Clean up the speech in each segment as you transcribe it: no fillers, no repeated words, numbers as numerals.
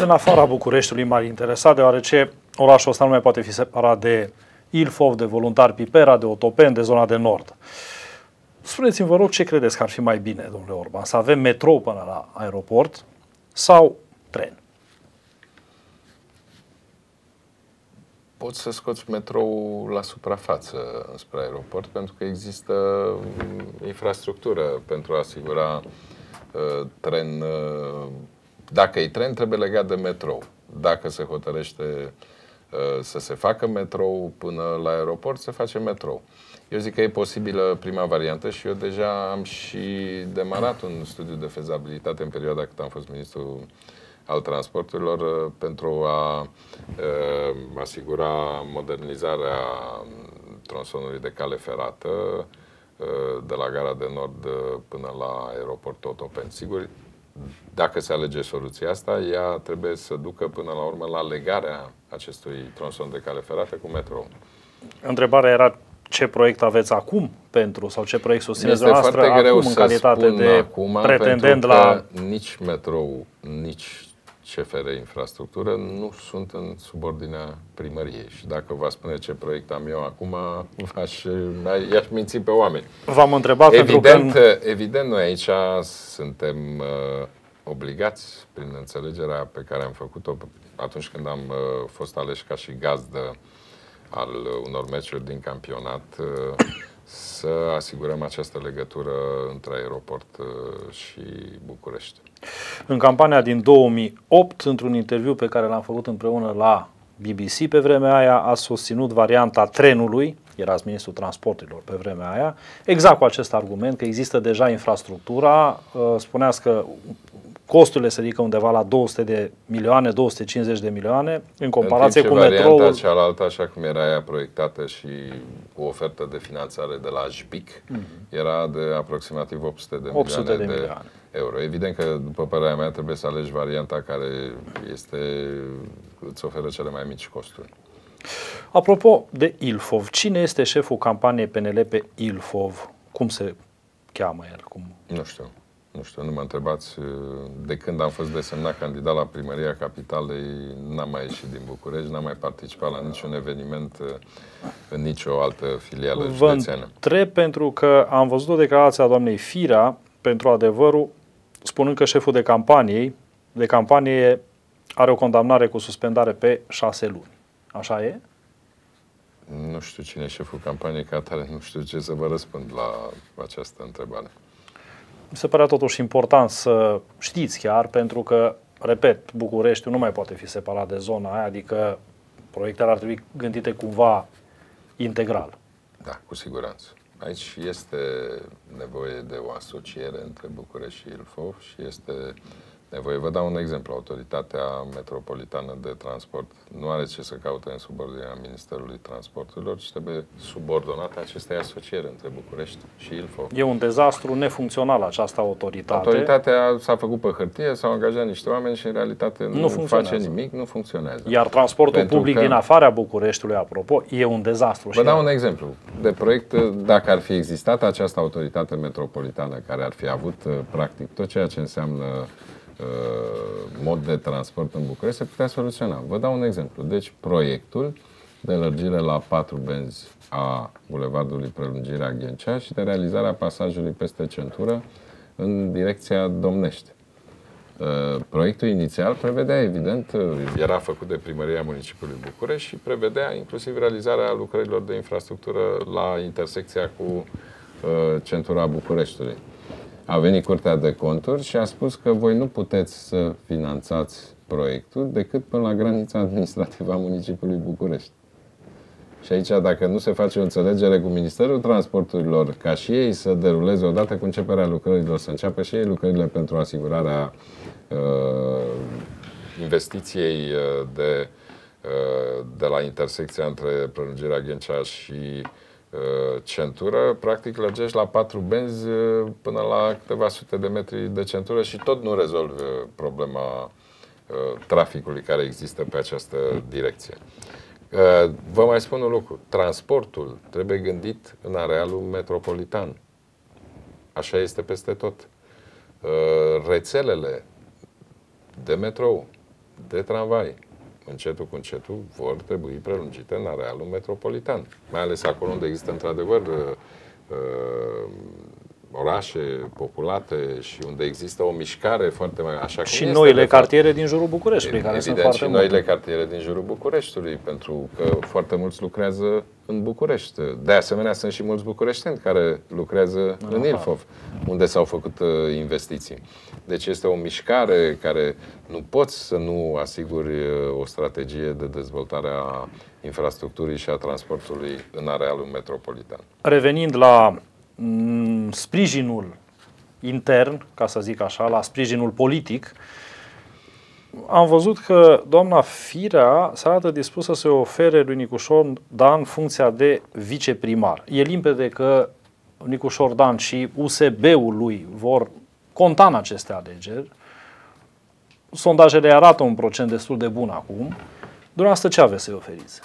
În afara Bucureștiului m-ar interesa, deoarece orașul ăsta nu mai poate fi separat de Ilfov, de Voluntari Pipera, de Otopeni, de zona de nord. Spuneți-mi, vă rog, ce credeți că ar fi mai bine, domnule Orban? Să avem metrou până la aeroport sau tren? Poți să scoți metrou la suprafață spre aeroport pentru că există infrastructură pentru a asigura tren. Dacă e tren, trebuie legat de metrou. Dacă se hotărăște să se facă metrou până la aeroport, se face metrou. Eu zic că e posibilă prima variantă și eu deja am și demarat un studiu de fezabilitate în perioada cât am fost ministru al transporturilor pentru a asigura modernizarea tronsonului de cale ferată de la Gara de Nord până la aeroportul Otopeni. Sigur, dacă se alege soluția asta, ea trebuie să ducă până la urmă la legarea acestui tronson de cale ferată cu metrou. Întrebarea era ce proiect aveți acum pentru, sau ce proiect susțineți dumneavoastră acum în calitate de pretendent la... Nici metrou, nici CFR Infrastructură nu sunt în subordinea primăriei. Și dacă vă spune ce proiect am eu acum, i-aș minți pe oameni. V-am întrebat Evident, noi aici suntem obligați, prin înțelegerea pe care am făcut-o atunci când am fost aleși ca și gazdă al unor meciuri din campionat, să asigurăm această legătură între aeroport și București. În campania din 2008, într-un interviu pe care l-am făcut împreună la BBC pe vremea aia, a susținut varianta trenului, erați ministrul transporturilor pe vremea aia, exact cu acest argument că există deja infrastructura, spuneați că costurile se ridică undeva la 200 de milioane, 250 de milioane, în comparație cu metroul. Varianta cealaltă, așa cum era ea proiectată și cu ofertă de finanțare de la JBIC, era de aproximativ 800 de milioane de euro. Evident că, după părerea mea, trebuie să alegi varianta care îți oferă cele mai mici costuri. Apropo de Ilfov, cine este șeful campaniei PNL pe Ilfov? Cum se cheamă el? Nu știu. Nu știu, nu mă întrebați. De când am fost desemnat candidat la primăria capitalei, n-am mai ieșit din București, n-am mai participat la niciun eveniment în nicio altă filială județeană. Vă întreb pentru că am văzut o declarație a doamnei Firea, pentru Adevărul, spunând că șeful de campanie are o condamnare cu suspendare pe 6 luni. Așa e? Nu știu cine e șeful campaniei ca atare, nu știu ce să vă răspund la această întrebare. Mi se părea totuși important să știți chiar, pentru că, repet, Bucureștiul nu mai poate fi separat de zona aia, adică proiectele ar trebui gândite cumva integral. Da, cu siguranță. Aici este nevoie de o asociere între București și Ilfov și este nevoie. Vă dau un exemplu. Autoritatea Metropolitană de Transport nu are ce să caute în subordinea Ministerului Transporturilor, ci trebuie subordonată acestei asocieri între București și Ilfov. E un dezastru nefuncțional această autoritate. Autoritatea s-a făcut pe hârtie, s-au angajat niște oameni și în realitate nu face nimic, nu funcționează. Iar transportul public din afara Bucureștiului, apropo, e un dezastru. Vă dau un exemplu de proiect. Dacă ar fi existat această autoritate metropolitană care ar fi avut practic tot ceea ce înseamnă mod de transport în București, se putea soluționa. Vă dau un exemplu. Deci, proiectul de lărgire la 4 benzi a bulevardului Prelungirea Ghencea și de realizarea pasajului peste centură în direcția Domnești. Proiectul inițial prevedea, evident, era făcut de Primăria Municipiului București și prevedea inclusiv realizarea lucrărilor de infrastructură la intersecția cu centura Bucureștiului. A venit Curtea de Conturi și a spus că voi nu puteți să finanțați proiectul decât până la granița administrativă a municipiului București. Și aici, dacă nu se face o înțelegere cu Ministerul Transporturilor, ca și ei să deruleze odată cu începerea lucrărilor, să înceapă și ei lucrările pentru asigurarea investiției de la intersecția între Prelungirea Ghencea și centură, practic lărgești la 4 benzi până la câteva sute de metri de centură și tot nu rezolvi problema traficului care există pe această direcție. Vă mai spun un lucru. Transportul trebuie gândit în arealul metropolitan. Așa este peste tot. Rețelele de metrou, de tramvai, încetul cu încetul, vor trebui prelungite în arealul metropolitan. Mai ales acolo unde există, într-adevăr, orașe populate și unde există o mișcare foarte mare. Așa și noile cartiere din jurul Bucureștiului, care sunt foarte multe. Și noile cartiere din jurul Bucureștiului, pentru că foarte mulți lucrează în București. De asemenea, sunt și mulți bucureșteni care lucrează în Ilfov, unde s-au făcut investiții. Deci este o mișcare care nu poți să nu asiguri o strategie de dezvoltare a infrastructurii și a transportului în arealul metropolitan. Revenind la sprijinul intern, ca să zic așa, la sprijinul politic, am văzut că doamna Firea se arată dispusă să se ofere lui Nicușor Dan funcția de viceprimar. E limpede că Nicușor Dan și USB-ul lui vor conta în aceste alegeri. Sondajele arată un procent destul de bun acum. Dumneavoastră ce aveți să-i oferiți?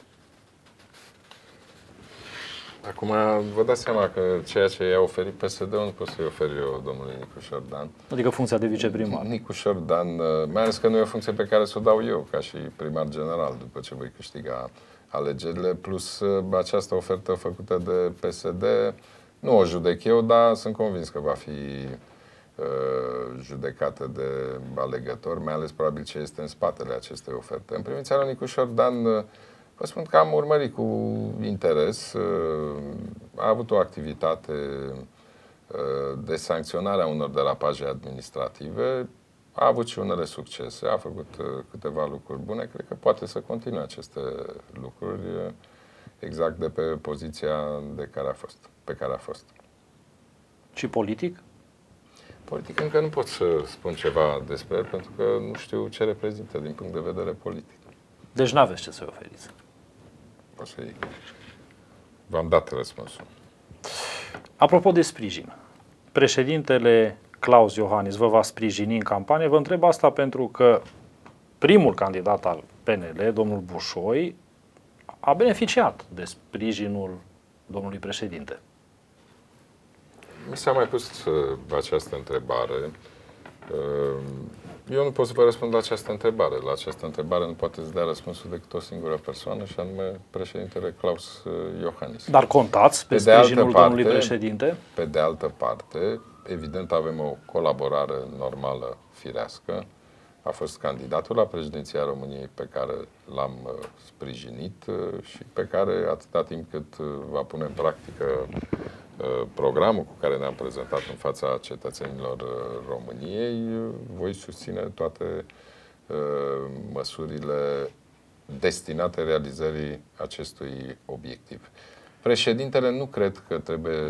Acum vă dați seama că ceea ce i-a oferit PSD-ul nu pot să-i ofer eu domnului Nicușor Dan. Adică funcția de viceprimar. Nicușor Dan, mai ales că nu e o funcție pe care să o dau eu ca și primar general după ce voi câștiga alegerile, plus această ofertă făcută de PSD, nu o judec eu, dar sunt convins că va fi judecată de alegători, mai ales probabil ce este în spatele acestei oferte. În privința lui Nicușor Dan, vă spun că am urmărit cu interes, a avut o activitate de sancționare a unor derapaje administrative, a avut și unele succese, a făcut câteva lucruri bune, cred că poate să continue aceste lucruri exact de pe poziția pe care a fost. Și politic? Politic încă nu pot să spun ceva despre el, pentru că nu știu ce reprezintă din punct de vedere politic. Deci nu aveți ce să-i oferiți. V-am dat răspunsul. Apropo de sprijin, președintele Klaus Iohannis vă va sprijini în campanie. Vă întreb asta pentru că primul candidat al PNL, domnul Bușoi, a beneficiat de sprijinul domnului președinte. Mi s-a mai pus această întrebare. Eu nu pot să vă răspund la această întrebare. La această întrebare nu poate să dea răspunsul decât o singură persoană, și anume președintele Klaus Iohannis. Dar contați pe sprijinul domnului președinte? Pe de altă parte, evident avem o colaborare normală, firească. A fost candidatul la președinția României pe care l-am sprijinit și pe care, atâta timp cât va pune în practică programul cu care ne-am prezentat în fața cetățenilor României, voi susține toate măsurile destinate realizării acestui obiectiv. Președintele nu cred că trebuie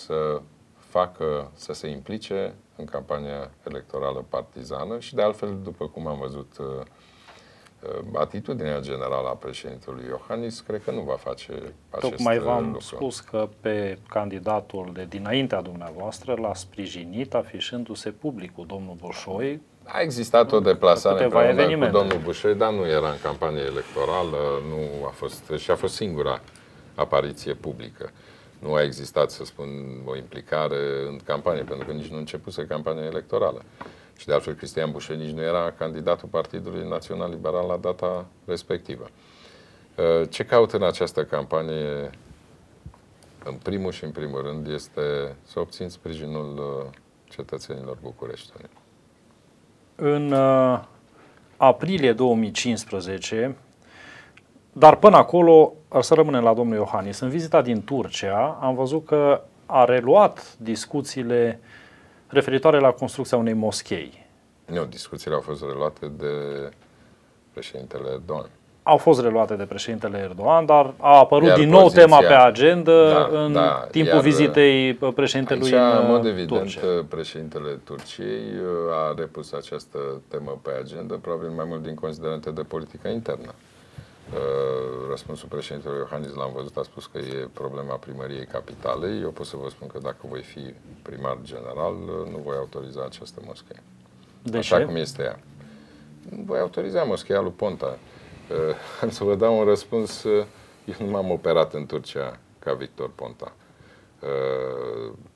să se implice în campania electorală partizană și, de altfel, după cum am văzut atitudinea generală a președintelui Iohannis, cred că nu va face acest lucru. Tocmai v-am spus că pe candidatul de dinaintea dumneavoastră l-a sprijinit, afișându-se public cu domnul Bușoi. A existat o deplasare împreună cu domnul Bușoi, dar nu era în campanie electorală, nu a fost, și a fost singura apariție publică. Nu a existat, să spun, o implicare în campanie, pentru că nici nu începuse campania electorală. Și de altfel, Cristian Bușoi nici nu era candidatul Partidului Național Liberal la data respectivă. Ce caut în această campanie, în primul și în primul rând, este să obțin sprijinul cetățenilor bucureșteni. În aprilie 2015, dar până acolo, să rămânem la domnul Iohannis, în vizita din Turcia, am văzut că a reluat discuțiile referitoare la construcția unei moschei. Nu, discuțiile au fost reluate de președintele Erdogan. Au fost reluate de președintele Erdogan, dar a apărut din nou tema pe agenda în timpul vizitei președintelui în mod evident, președintele Turciei a repus această temă pe agenda, probabil mai mult din considerente de politică internă. Răspunsul președintelui Iohannis l-am văzut, a spus că e problema primăriei capitalei. Eu pot să vă spun că dacă voi fi primar general, nu voi autoriza această moschee. Așa cum este ea. Nu voi autoriza moscheea lui Ponta. Am să vă dau un răspuns. Eu nu m-am operat în Turcia ca Victor Ponta.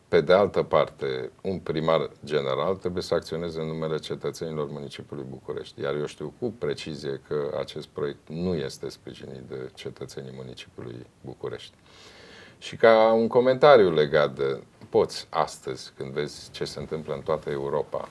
Pe de altă parte, un primar general trebuie să acționeze în numele cetățenilor municipiului București. Iar eu știu cu precizie că acest proiect nu este sprijinit de cetățenii municipiului București. Și ca un comentariu legat de, poți astăzi, când vezi ce se întâmplă în toată Europa,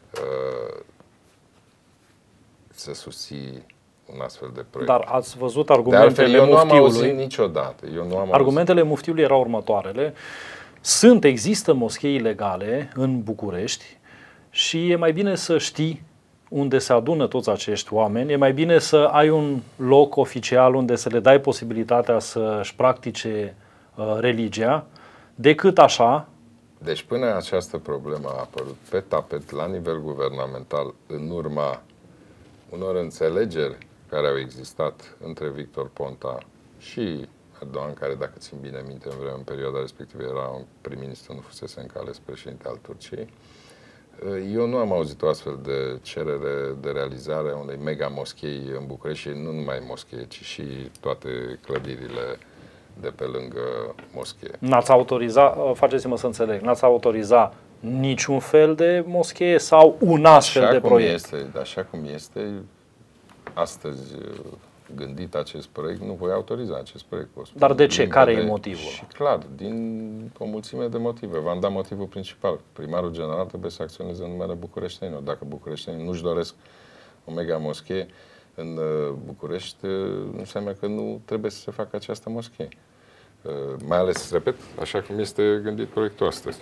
să susții un astfel de proiect. Dar ați văzut argumentele muftiului? Eu nu am auzit muftiului. niciodată. Argumentele muftiului erau următoarele. Există moschei ilegale în București și e mai bine să știi unde se adună toți acești oameni, e mai bine să ai un loc oficial unde să le dai posibilitatea să-și practice religia, decât așa. Deci până această problemă a apărut pe tapet la nivel guvernamental, în urma unor înțelegeri care au existat între Victor Ponta și Erdogan, care, dacă țin bine minte, în perioada respectivă era un prim-ministru, nu fusese încă ales președinte al Turciei. Eu nu am auzit o astfel de cerere de realizare a unei mega moschei în București și nu numai moschee, ci și toate clădirile de pe lângă moschee. N-ați autorizat, faceți-mă să înțeleg, n-ați autorizat niciun fel de moschee sau un astfel de proiect? Așa cum este, astăzi gândit acest proiect, nu voi autoriza acest proiect. Dar de ce? Care e motivul? Și clar, din o mulțime de motive. V-am dat motivul principal. Primarul general trebuie să acționeze în numele bucureștenilor. Dacă bucureștenii nu-și doresc o mega moschee în București, înseamnă că nu trebuie să se facă această moschee. Mai ales, repet, așa cum este gândit proiectul astăzi.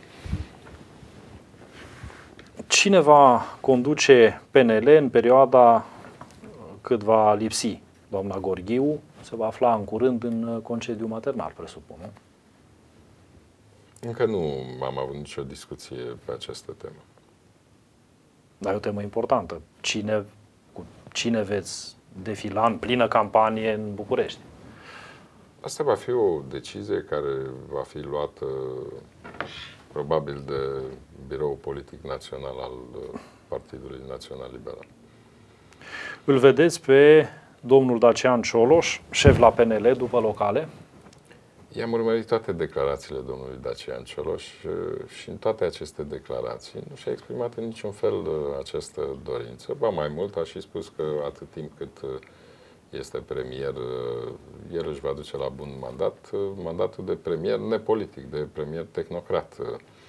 Cine va conduce PNL în perioada cât va lipsi doamna Gorghiu? Se va afla în curând în concediu maternal, presupun, nu? Încă nu am avut nicio discuție pe această temă. Dar e o temă importantă. Cu cine veți defila în plină campanie în București? Asta va fi o decizie care va fi luată probabil de Biroul Politic Național al Partidului Național Liberal. Îl vedeți pe domnul Dacian Cioloș, șef la PNL, după locale? I-am urmărit toate declarațiile domnului Dacian Cioloș și în toate aceste declarații nu și-a exprimat în niciun fel această dorință. Ba mai mult, a și spus că atât timp cât este premier, el își va duce la bun mandatul de premier nepolitic, de premier tehnocrat.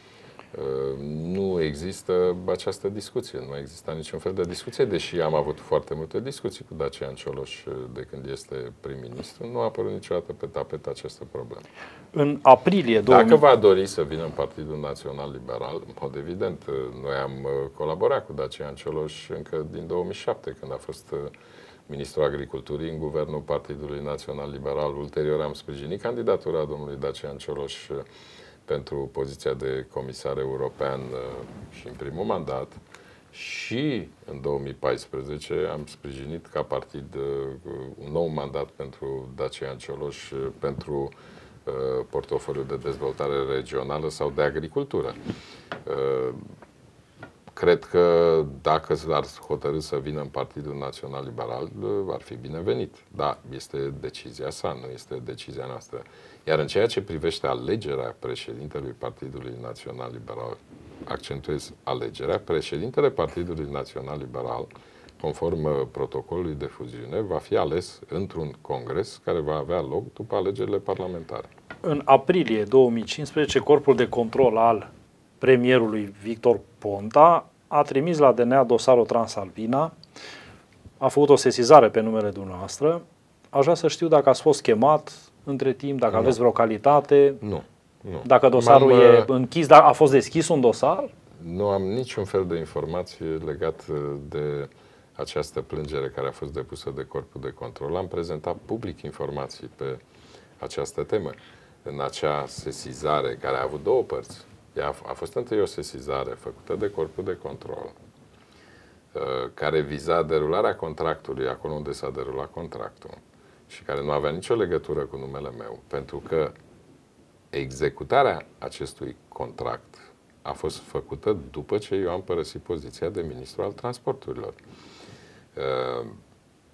Nu există această discuție, nu există niciun fel de discuție, deși am avut foarte multe discuții cu Dacian Cioloș de când este prim-ministru, nu a apărut niciodată pe tapet această problemă. În aprilie 2000... Dacă va dori să vină în Partidul Național Liberal, în mod evident, noi am colaborat cu Dacian Cioloș încă din 2007, când a fost ministrul agriculturii în guvernul Partidului Național Liberal. Ulterior am sprijinit candidatura domnului Dacian Cioloș pentru poziția de comisar european și în primul mandat și în 2014 am sprijinit ca partid un nou mandat pentru Dacian Cioloș pentru portofoliul de dezvoltare regională sau de agricultură. Cred că dacă ar hotărî să vină în Partidul Național Liberal, ar fi binevenit. Da, este decizia sa, nu este decizia noastră. Iar în ceea ce privește alegerea președintelui Partidului Național Liberal, accentuez alegerea, președintele Partidului Național Liberal, conform protocolului de fuziune, va fi ales într-un congres care va avea loc după alegerile parlamentare. În aprilie 2015, Corpul de Control al premierului Victor Ponta a trimis la DNA dosarul Transalpina, a făcut o sesizare pe numele dumneavoastră. Aș vrea să știu dacă ați fost chemat între timp, dacă aveți vreo calitate, nu. Dacă dosarul e închis, dacă a fost deschis un dosar? Nu am niciun fel de informație legat de această plângere care a fost depusă de Corpul de Control. Am prezentat public informații pe această temă. În acea sesizare, care a avut două părți, a fost întâi o sesizare făcută de Corpul de Control, care viza derularea contractului acolo unde s-a derulat contractul și care nu avea nicio legătură cu numele meu, pentru că executarea acestui contract a fost făcută după ce eu am părăsit poziția de ministru al transporturilor.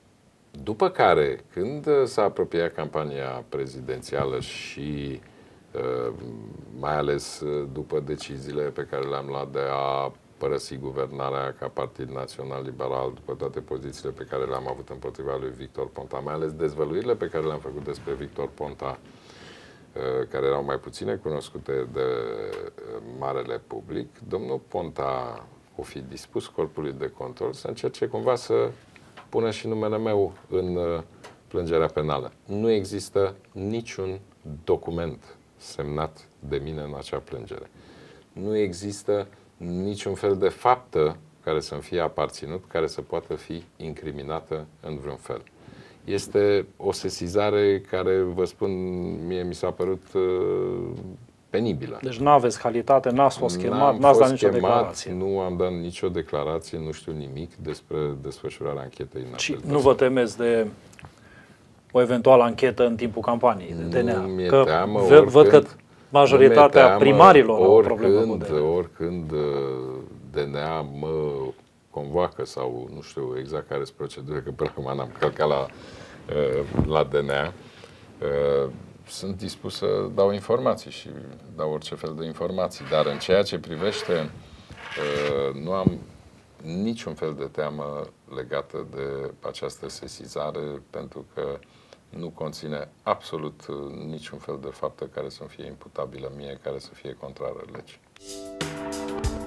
După care, când s-a apropiat campania prezidențială și mai ales după deciziile pe care le-am luat de a părăsi guvernarea ca Partid Național Liberal, după toate pozițiile pe care le-am avut împotriva lui Victor Ponta, mai ales dezvăluirile pe care le-am făcut despre Victor Ponta, care erau mai puține cunoscute de marele public, domnul Ponta o fi dispus corpului de control să încerce cumva să pună și numele meu în plângerea penală. Nu există niciun document semnat de mine în acea plângere. Nu există niciun fel de faptă care să-mi fie aparținut, care să poată fi incriminată în vreun fel. Este o sesizare care, vă spun, mie mi s-a părut penibilă. Deci nu aveți calitate, n-ați fost chemat, n-ați dat nicio declarație. Nu am dat nicio declarație, nu știu nimic despre desfășurarea anchetei. Și nu vă temeți de o eventuală anchetă în timpul campaniei de DNA? Nu mi-e că teamă, văd că majoritatea primarilor au o problemă cu DNA. Oricând DNA mă convoacă sau nu știu exact care sunt procedurile, că până acum n-am călcat la DNA, sunt dispus să dau informații și dau orice fel de informații. Dar în ceea ce privește, nu am niciun fel de teamă legată de această sesizare, pentru că nu conține absolut niciun fel de faptă care să fie imputabilă mie, care să fie contrară legii.